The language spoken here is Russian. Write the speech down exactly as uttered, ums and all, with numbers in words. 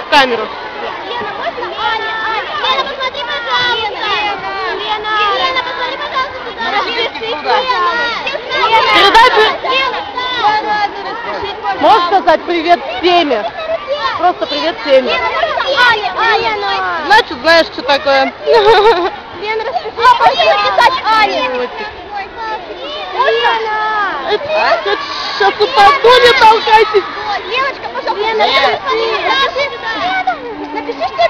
в камеру. Лена, можно? Аня, Аня, Лена, посмотри, пожалуйста. Лена, Лена, посмотри, пожалуйста, туда. Распишись, Лена. Передай при... Лена, Можешь сказать привет всеми? Просто привет всеми. Лена, можно? Аня, Аня, Аня. Значит, знаешь, что такое. Лена, распишись. А, можно написать Аня? А? Сейчас упаду, не толкайтесь. Леночка, пожалуйста. Лена, напиши. Напиши, что